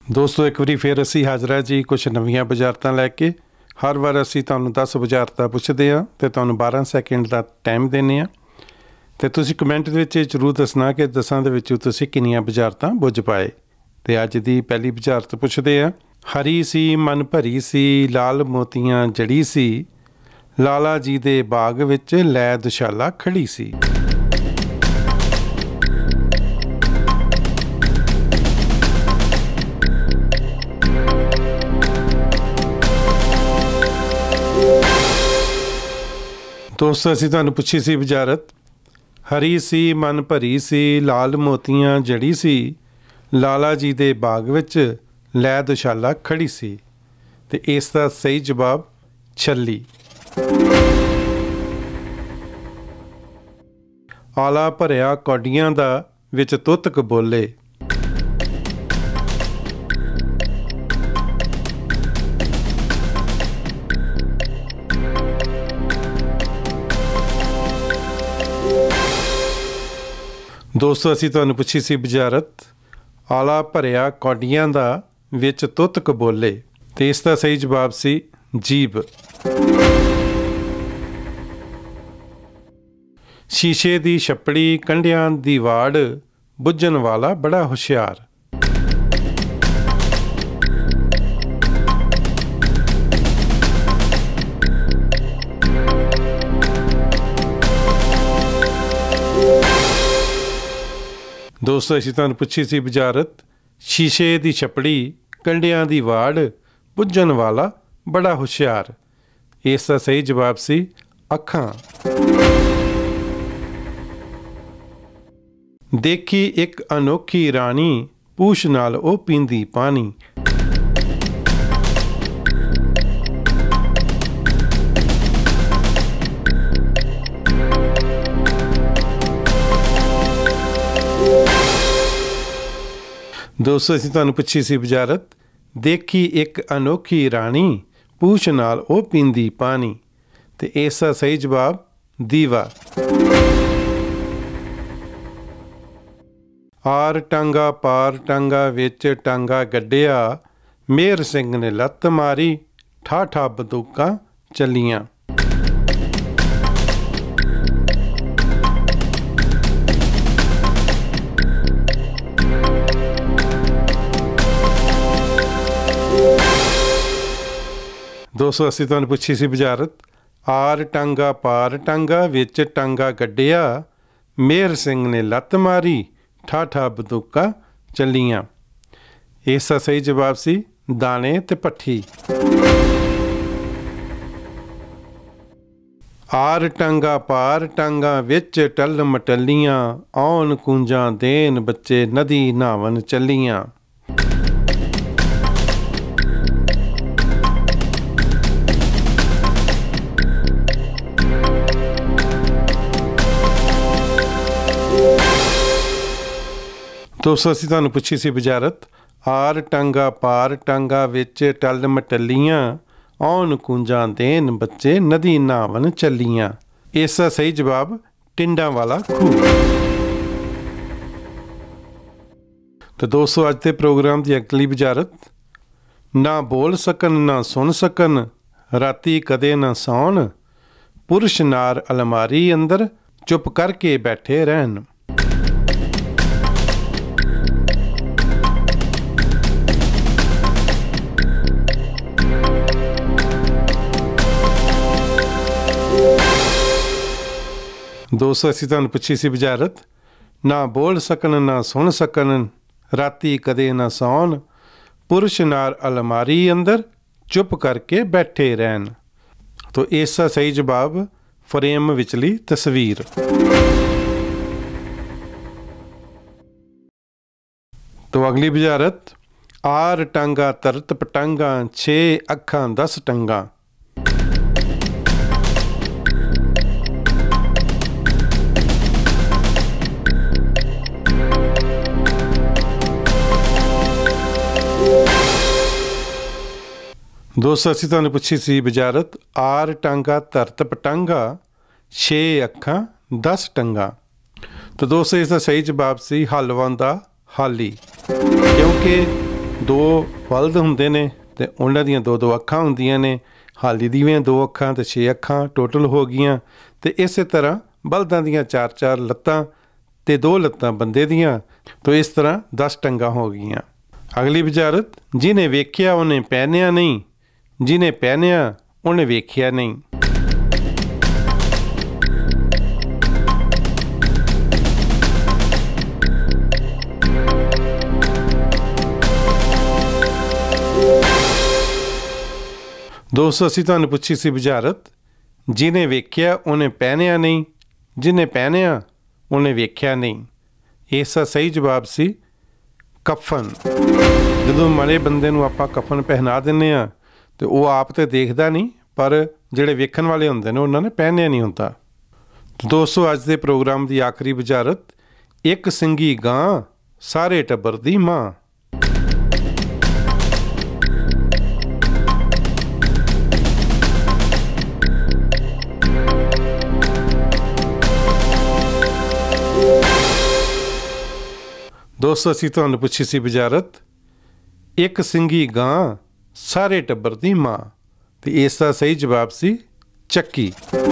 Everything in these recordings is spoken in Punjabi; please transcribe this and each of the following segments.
ਦੋਸਤੋ ਇੱਕ ਵਾਰੀ ਫਿਰ ਅਸੀਂ ਹਾਜ਼ਰ ਹਾਂ ਜੀ ਕੁਛ ਨਵੀਆਂ ਵਜ਼ਾਰਤਾਂ ਲੈ ਕੇ। ਹਰ ਵਾਰ ਅਸੀਂ ਤੁਹਾਨੂੰ 10 ਵਜ਼ਾਰਤਾਂ ਪੁੱਛਦੇ ਹਾਂ ਅਤੇ ਤੁਹਾਨੂੰ 12 ਸੈਕਿੰਡ ਦਾ ਟਾਈਮ ਦਿੰਦੇ ਹਾਂ ਅਤੇ ਤੁਸੀਂ ਕਮੈਂਟ ਦੇ ਵਿੱਚ ਜ਼ਰੂਰ ਦੱਸਣਾ ਕਿ 10 ਦੇ ਵਿੱਚੋਂ ਤੁਸੀਂ ਕਿੰਨੀਆਂ ਵਜ਼ਾਰਤਾਂ ਬੁੱਝ ਪਾਏ। ਅਤੇ ਅੱਜ ਦੀ ਪਹਿਲੀ ਵਜ਼ਾਰਤ ਪੁੱਛਦੇ ਹਾਂ। ਹਰੀ ਸੀ ਮਨ ਭਰੀ ਸੀ, ਲਾਲ ਮੋਤੀਆਂ ਜੜੀ ਸੀ, ਲਾਲਾ ਜੀ ਦੇ ਬਾਗ ਵਿੱਚ ਲੈ ਦੁਸ਼ਾਲਾ ਖੜੀ ਸੀ। ਦੋਸਤੋ ਅਸੀਂ ਤੁਹਾਨੂੰ ਪੁੱਛੀ ਸੀ ਵਜ਼ਾਰਤ, ਹਰੀ ਸੀ ਮਨ ਭਰੀ ਸੀ, ਲਾਲ ਮੋਤੀਆਂ ਜੜੀ ਸੀ, ਲਾਲਾ ਜੀ ਦੇ ਬਾਗ ਵਿੱਚ ਲੈ ਦੁਸ਼ਾਲਾ ਖੜੀ ਸੀ। ਅਤੇ ਇਸ ਦਾ ਸਹੀ ਜਵਾਬ ਛੱਲੀ। ਆਲਾ ਭਰਿਆ ਕੌਡੀਆਂ ਦਾ ਵਿੱਚ ਤੁੱਤਕ ਬੋਲੇ। ਦੋਸਤੋ ਅਸੀਂ ਤੁਹਾਨੂੰ ਪੁੱਛੀ ਸੀ ਵਜ਼ਾਰਤ, ਆਲਾ ਭਰਿਆ ਕੌਡੀਆਂ ਦਾ ਵਿੱਚ ਤੁੱਤਕ ਬੋਲੇ, ਅਤੇ ਇਸ ਦਾ ਸਹੀ ਜਵਾਬ ਸੀ ਜੀਭ। ਸ਼ੀਸ਼ੇ ਦੀ ਛੱਪੜੀ ਕੰਢਿਆਂ ਦੀ ਵਾੜ, ਬੁੱਝਣ ਵਾਲਾ ਬੜਾ ਹੁਸ਼ਿਆਰ। ਦੋਸਤੋ ਅਸੀਂ ਤੁਹਾਨੂੰ ਪੁੱਛੀ ਸੀ ਵਜ਼ਾਰਤ, ਸ਼ੀਸ਼ੇ ਦੀ ਛੱਪੜੀ ਕੰਢਿਆਂ ਦੀ ਵਾੜ, ਬੁੱਝਣ ਵਾਲਾ ਬੜਾ ਹੁਸ਼ਿਆਰ। ਇਸ ਦਾ ਸਹੀ ਜਵਾਬ ਸੀ ਅੱਖਾਂ। ਦੇਖੀ ਇੱਕ ਅਨੋਖੀ ਰਾਣੀ, ਪੂਛ ਨਾਲ ਉਹ ਪੀਂਦੀ ਪਾਣੀ। ਦੋਸਤੋ ਅਸੀਂ ਤੁਹਾਨੂੰ ਪੁੱਛੀ ਸੀ ਵਜ਼ਾਰਤ, ਦੇਖੀ ਇੱਕ ਅਨੋਖੀ ਰਾਣੀ, ਪੂਛ ਨਾਲ ਉਹ ਪੀਂਦੀ ਪਾਣੀ। ਅਤੇ ਇਸ ਦਾ ਸਹੀ ਜਵਾਬ ਦੀਵਾ। ਆਰ ਟਾਂਗਾ ਪਾਰ ਟਾਂਗਾ ਵਿੱਚ ਟਾਂਗਾ ਗੱਡਿਆ, ਮੇਹਰ ਸਿੰਘ ਨੇ ਲੱਤ ਮਾਰੀ, ਠਾਠਾ ਬੰਦੂਕਾਂ ਚੱਲੀਆਂ। ਦੋਸਤੋ ਅਸੀਂ ਤੁਹਾਨੂੰ ਪੁੱਛੀ ਸੀ ਵਜ਼ਾਰਤ, ਆਰ ਟਾਂਗਾ ਪਾਰ ਟਾਂਗਾ ਵਿੱਚ ਟਾਂਗਾ ਗੱਡਿਆ, ਮੇਹਰ ਸਿੰਘ ਨੇ ਲੱਤ ਮਾਰੀ, ਠਾਠਾ ਬੰਦੂਕਾਂ ਚੱਲੀਆਂ। ਇਸ ਦਾ ਸਹੀ ਜਵਾਬ ਸੀ ਦਾਣੇ ਤੇ ਭੱਠੀ। ਆਰ ਟਾਂਗਾ ਪਾਰ ਟਾਂਗਾ ਵਿੱਚ ਟੱਲ ਮਟੱਲੀਆਂ, ਆਉਣ ਕੂੰਜਾਂ ਦੇਣ ਬੱਚੇ ਨਦੀ ਨਹਾਵਣ ਚੱਲੀਆਂ। ਦੋਸਤੋ ਅਸੀਂ ਤੁਹਾਨੂੰ ਪੁੱਛੀ ਸੀ ਵਜ਼ਾਰਤ, ਆਰ ਟਾਂਗਾ ਪਾਰ ਟਾਂਗਾ ਵਿੱਚ ਟੱਲ ਮਟੱਲੀਆਂ, ਆਉਣ ਕੂੰਜਾਂ ਦੇਣ ਬੱਚੇ ਨਦੀ ਨਹਾਵਣ ਚੱਲੀਆਂ। ਇਸ ਦਾ ਸਹੀ ਜਵਾਬ ਟਿੰਡਾਂ ਵਾਲਾ ਖੂਹ। ਤਾਂ ਦੋਸਤੋ ਅੱਜ ਦੇ ਪ੍ਰੋਗਰਾਮ ਦੀ ਅਗਲੀ ਵਜ਼ਾਰਤ, ਨਾ ਬੋਲ ਸਕਣ ਨਾ ਸੁਣ ਸਕਣ, ਰਾਤੀ ਕਦੇ ਨਾ ਸੌਣ, ਪੁਰਸ਼ ਨਾਰ ਅਲਮਾਰੀ ਅੰਦਰ ਚੁੱਪ ਕਰਕੇ ਬੈਠੇ ਰਹਿਣ। ਦੋਸਤੋ ਅਸੀਂ ਤੁਹਾਨੂੰ ਪੁੱਛੀ ਸੀ ਵਜ਼ਾਰਤ, ਨਾ ਬੋਲ ਸਕਣ ਨਾ ਸੁਣ ਸਕਣ, ਰਾਤੀ ਕਦੇ ਨਾ ਸੌਣ, ਪੁਰਸ਼ ਨਾਰ ਅਲਮਾਰੀ ਅੰਦਰ ਚੁੱਪ ਕਰਕੇ ਬੈਠੇ ਰਹਿਣ। ਤੋ ਇਸ ਦਾ ਸਹੀ ਜਵਾਬ ਫਰੇਮ ਵਿਚਲੀ ਤਸਵੀਰ। ਤੋ ਅਗਲੀ ਵਜ਼ਾਰਤ, ਆਰ ਟਾਂਗਾ ਤਰਤ ਪਟਾਂਗਾ, 6 ਅੱਖਾਂ 10 ਟੰਗਾਂ। ਦੋਸਤੋ ਅਸੀਂ ਤੁਹਾਨੂੰ ਪੁੱਛੀ ਸੀ ਵਜ਼ਾਰਤ, ਆਰ ਟਾਂਗਾ ਧਰਤ ਪਟਾਂਗਾ, 6 ਅੱਖਾਂ 10 ਟੰਗਾਂ। ਤਾਂ ਦੋਸਤੋ ਇਸ ਦਾ ਸਹੀ ਜਵਾਬ ਸੀ ਹਲਵਾਂ ਦਾ ਹਾਲੀ, ਕਿਉਂਕਿ दो बल्द हुंदे ने ते उन्हां दियां दो दो अखां हुंदियां ने। हाली दियां दो अखां ते 6 अखां टोटल हो गईयां। ते इस तरह बल्दां दियां 4-4 लत्तां ते 2 लत्तां बंदे दियां। तो इस तरह 10 टंगां हो गईयां। अगली बुझारत, जिन्हें वेख्या उन्हें पहनिया नहीं, जिन्हें पहनिया उन्हें वेख्या नहीं। दोस्तों असीं तुहानूं पुछी सी बुझारत, जिन्हें वेख्या उन्हें पहनिया नहीं, जिन्हें पहनिया उन्हें वेख्या नहीं। इसका सही जवाब सी कफन। जदों मरे बंदे नूं आपां कफन पहना दिंदे आ ते वो आप तो देखदा नहीं, पर जिहड़े वेखण वाले हुंदे ने उन्हां ने पहनिया नहीं हुंदा। दोस्तों अज दे प्रोग्राम की आखिरी बुझारत, एक सिंगी गां सारे टब्बर दी मां। दोस्तों असीं तुहानूं पुछी सी बुझारत, एक सिंगी गां सारे टब्बर दी मां। ते इसका सही जवाब सी चक्की।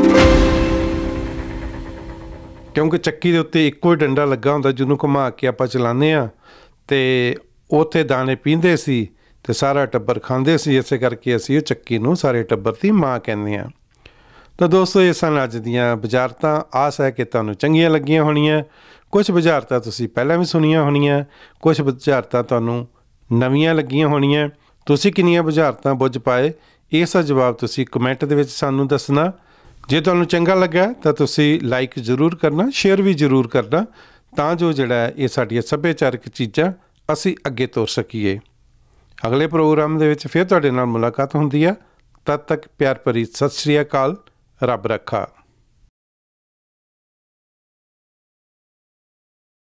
क्योंकि चक्की दे उत्ते इक्को ही डंडा लगा हुंदा जिन्हों घुमा के आपां चलाने आ ते उत्थे दाने पींदे सी ते सारा टब्बर खांदे सी। इस करके असीं चक्की नूं सारे टब्बर दी मां कहने आ। तो दोस्तों ये सन अज दियां बुझारतां। आस है कि तुहानूं चंगियां लगियां होणीआं। कुछ बुझारतां तुसीं पहलां भी सुणीआं होणीआं, कुछ बुझारतां तुहानूं नवीआं लगियां होणीआं। तुसीं किन्नियां बुझारतां बुझ पाए, इसका जवाब तुसीं कमेंट दे विच सानूं दसना। जे तुहानूं चंगा लग्गा तां तुसीं लाइक जरूर करना, शेयर भी जरूर करना, तां जो जिहड़ा ये साडीआं सभ्याचारक चीज़ां असीं अगे तोर सकीए। अगले प्रोग्राम दे विच फिर तुहाडे नाल मुलाकात हुंदी आ। तद तक प्यार भरी सत श्री अकाल। रब रखा।